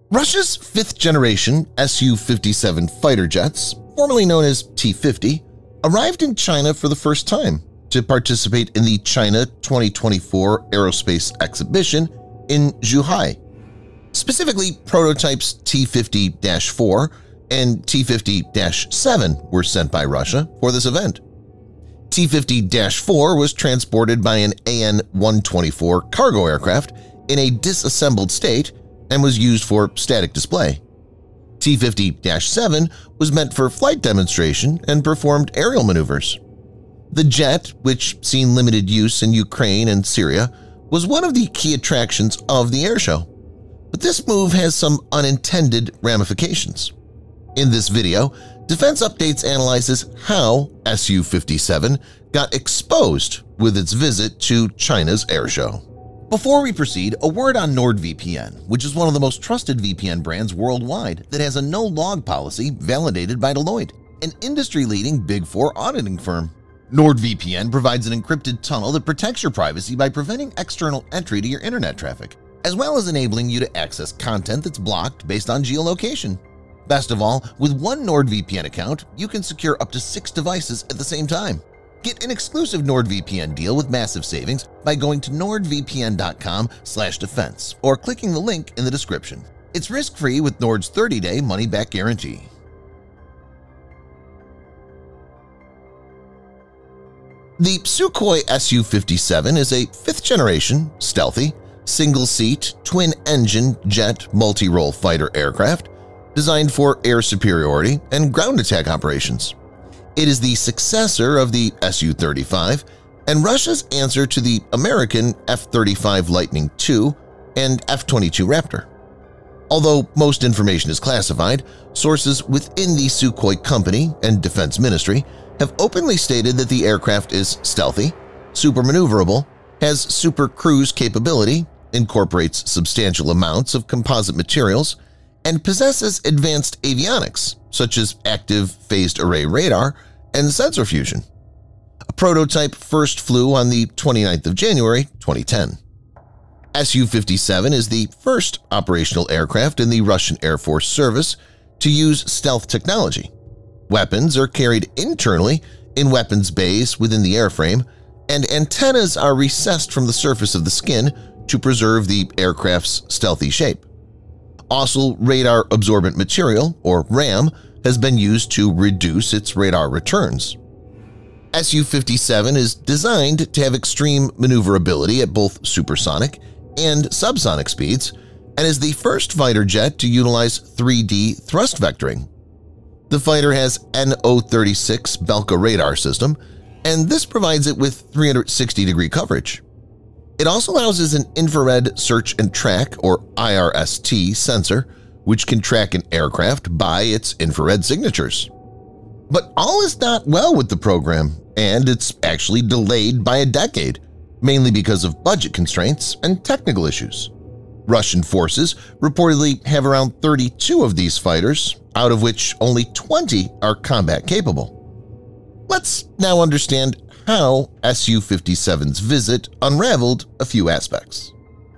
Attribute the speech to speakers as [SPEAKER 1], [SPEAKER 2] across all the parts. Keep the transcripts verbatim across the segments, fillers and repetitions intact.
[SPEAKER 1] Russia's fifth-generation S U fifty-seven fighter jets, formerly known as T fifty, arrived in China for the first time to participate in the China twenty twenty-four Aerospace Exhibition in Zhuhai. Specifically, prototypes T fifty dash four and T fifty dash seven were sent by Russia for this event. T fifty dash four was transported by an A N one twenty-four cargo aircraft in a disassembled state and was used for static display. T fifty dash seven was meant for flight demonstration and performed aerial maneuvers. The jet, which seen limited use in Ukraine and Syria, was one of the key attractions of the airshow. But this move has some unintended ramifications. In this video, Defense Updates analyzes how S U fifty-seven got exposed with its visit to China's airshow. Before we proceed, a word on NordVPN, which is one of the most trusted V P N brands worldwide that has a no-log policy validated by Deloitte, an industry-leading Big Four auditing firm. NordVPN provides an encrypted tunnel that protects your privacy by preventing external entry to your internet traffic, as well as enabling you to access content that's blocked based on geolocation. Best of all, with one NordVPN account, you can secure up to six devices at the same time. Get an exclusive NordVPN deal with massive savings by going to nordvpn dot com slash defense or clicking the link in the description. It's risk-free with Nord's thirty-day money-back guarantee. The Sukhoi S U fifty-seven is a fifth-generation, stealthy, single-seat, twin-engine jet multi-role fighter aircraft designed for air superiority and ground attack operations. It is the successor of the S U thirty-five and Russia's answer to the American F thirty-five Lightning two and F twenty-two Raptor. Although most information is classified, sources within the Sukhoi company and Defense Ministry have openly stated that the aircraft is stealthy, super maneuverable, has super cruise capability, incorporates substantial amounts of composite materials, and possesses advanced avionics such as active phased array radar and sensor fusion. A prototype first flew on the twenty-ninth of January twenty ten. S U fifty-seven is the first operational aircraft in the Russian Air Force service to use stealth technology. Weapons are carried internally in weapons bays within the airframe, and antennas are recessed from the surface of the skin to preserve the aircraft's stealthy shape. Also, radar absorbent material, or RAM, has been used to reduce its radar returns. S U fifty-seven is designed to have extreme maneuverability at both supersonic and subsonic speeds and is the first fighter jet to utilize three D thrust vectoring. The fighter has N O thirty-six Belka radar system, and this provides it with three hundred sixty degree coverage. It also houses an infrared search and track, or I R S T, sensor, which can track an aircraft by its infrared signatures. But all is not well with the program, and it's actually delayed by a decade, mainly because of budget constraints and technical issues. Russian forces reportedly have around thirty-two of these fighters, out of which only twenty are combat-capable. Let's now understand how S U fifty-seven's visit unraveled a few aspects.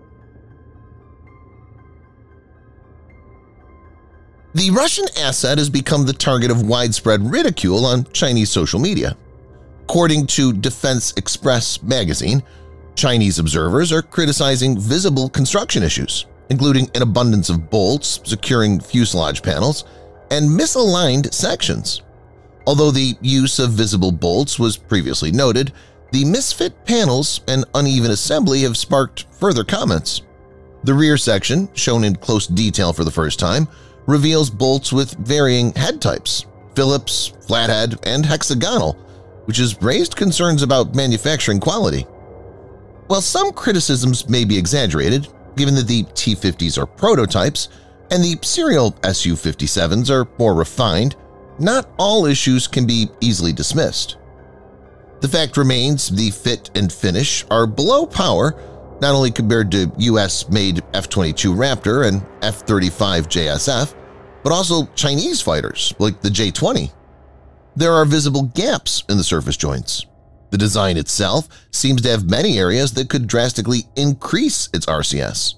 [SPEAKER 1] The Russian asset has become the target of widespread ridicule on Chinese social media. According to Defense Express magazine, Chinese observers are criticizing visible construction issues, including an abundance of bolts securing fuselage panels and misaligned sections. Although the use of visible bolts was previously noted, the misfit panels and uneven assembly have sparked further comments. The rear section, shown in close detail for the first time, reveals bolts with varying head types – Phillips, flathead, and hexagonal, which has raised concerns about manufacturing quality. While some criticisms may be exaggerated, given that the T fifties are prototypes and the serial S U fifty-sevens are more refined, not all issues can be easily dismissed. The fact remains the fit and finish are below power, not only compared to U S-made F twenty-two Raptor and F thirty-five J S F, but also Chinese fighters like the J twenty. There are visible gaps in the surface joints. The design itself seems to have many areas that could drastically increase its R C S.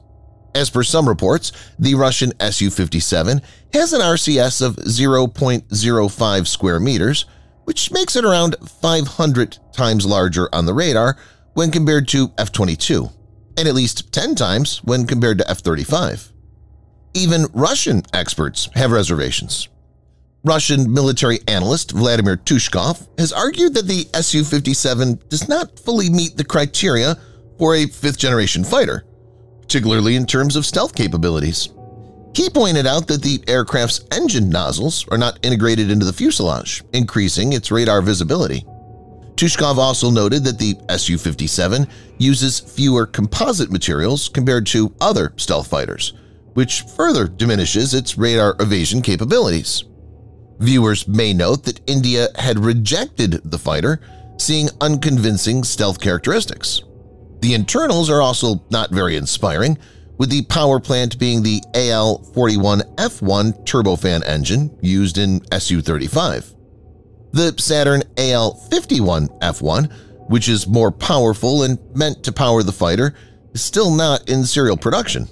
[SPEAKER 1] As per some reports, the Russian S U fifty-seven has an R C S of zero point zero five square meters, which makes it around five hundred times larger on the radar when compared to F twenty-two, and at least ten times when compared to F thirty-five. Even Russian experts have reservations. Russian military analyst Vladimir Tushkov has argued that the S U fifty-seven does not fully meet the criteria for a fifth-generation fighter, particularly in terms of stealth capabilities. He pointed out that the aircraft's engine nozzles are not integrated into the fuselage, increasing its radar visibility. Tushkov also noted that the S U fifty-seven uses fewer composite materials compared to other stealth fighters, which further diminishes its radar evasion capabilities. Viewers may note that India had rejected the fighter, seeing unconvincing stealth characteristics. The internals are also not very inspiring, with the power plant being the A L forty-one F one turbofan engine used in S U thirty-five. The Saturn A L fifty-one F one, which is more powerful and meant to power the fighter, is still not in serial production.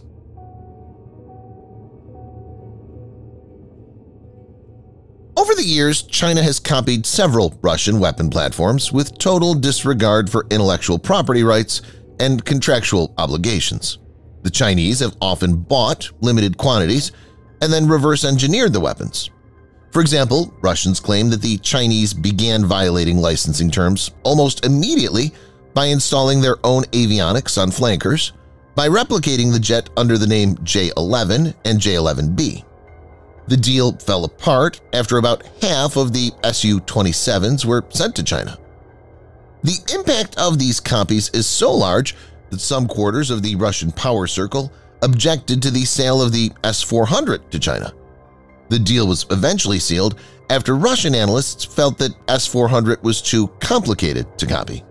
[SPEAKER 1] Over the years, China has copied several Russian weapon platforms with total disregard for intellectual property rights and contractual obligations. The Chinese have often bought limited quantities and then reverse-engineered the weapons. For example, Russians claim that the Chinese began violating licensing terms almost immediately by installing their own avionics on flankers, by replicating the jet under the name J eleven and J eleven B. The deal fell apart after about half of the S U twenty-sevens were sent to China. The impact of these copies is so large that some quarters of the Russian power circle objected to the sale of the S four hundred to China. The deal was eventually sealed after Russian analysts felt that S four hundred was too complicated to copy.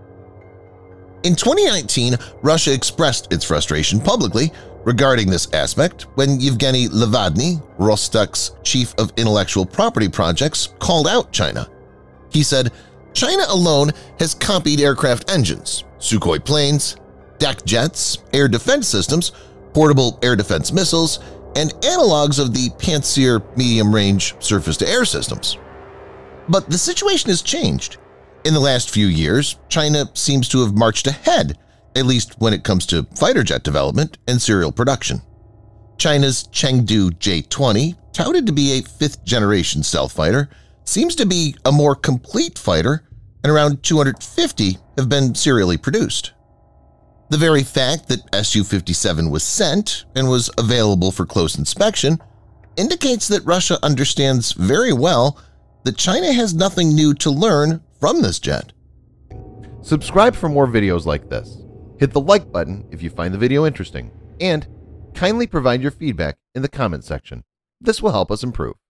[SPEAKER 1] In twenty nineteen, Russia expressed its frustration publicly regarding this aspect when Yevgeny Levadny, Rostec's chief of intellectual property projects, called out China. He said, "China alone has copied aircraft engines, Sukhoi planes, deck jets, air defense systems, portable air defense missiles, and analogs of the Pantsir medium-range surface-to-air systems." But the situation has changed. In the last few years, China seems to have marched ahead, at least when it comes to fighter jet development and serial production. China's Chengdu J twenty, touted to be a fifth-generation stealth fighter, seems to be a more complete fighter, and around two hundred fifty have been serially produced. The very fact that S U fifty-seven was sent and was available for close inspection indicates that Russia understands very well that China has nothing new to learn from this jet.
[SPEAKER 2] Subscribe for more videos like this. Hit the like button if you find the video interesting, and kindly provide your feedback in the comment section. This will help us improve.